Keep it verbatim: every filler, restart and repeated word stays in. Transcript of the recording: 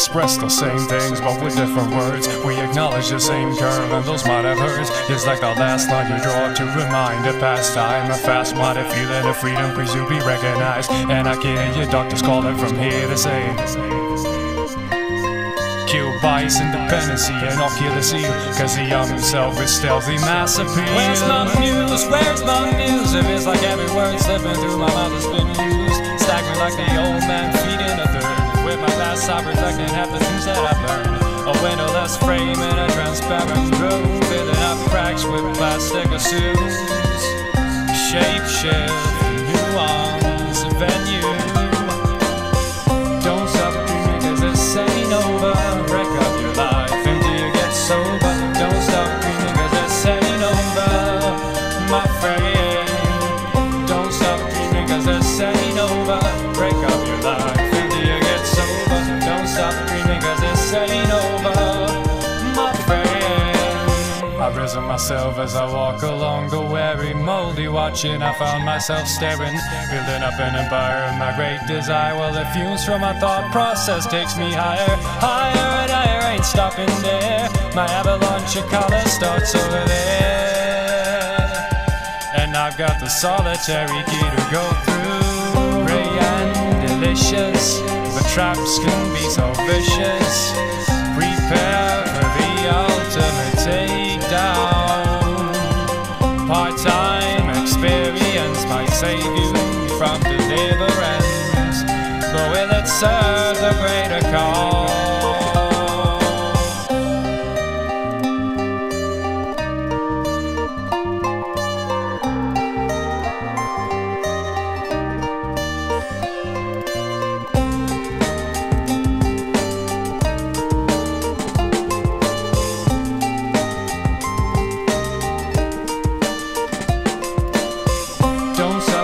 express the same things, but with different words. We acknowledge the same curve, and those might have hurts. It's like the last line you draw to remind a past time. A fast-minded feeling of freedom, please you be recognized. And I can hear your doctors calling from here to say, kill bias, independency, and I'll kill the seal, cause the young himself is stealthy mass appeal. Where's my muse? Where's my muse? If it's like every word slipping through my mouth has been used, staggering like the old man feeding a third. With my past I reflecting half the things that I've learned. A windowless frame in a transparent room, filling up cracks with plastic assumes. Shape shift, nuance, venue. Don't stop dreaming cause this ain't over. Break up your life until you get sober. Don't stop dreaming cause this ain't over, my friend. Don't stop dreaming cause this ain't over. Break up your life until you get sober. Don't stop dreaming cause this ain't over, my friend. I've risen myself as I walk along the weary, moldy watching. I found myself staring, building up an empire of my great desire. Well, the fumes from my thought process takes me higher, higher and higher, ain't stopping there. My avalanche of color starts over there, and I've got the solitary key to go through. Ray and delicious, but traps can be so vicious. Prepare for the ultimate takedown. Part-time experience might save you from deliverance, but will it serve the greater cause? Don't stop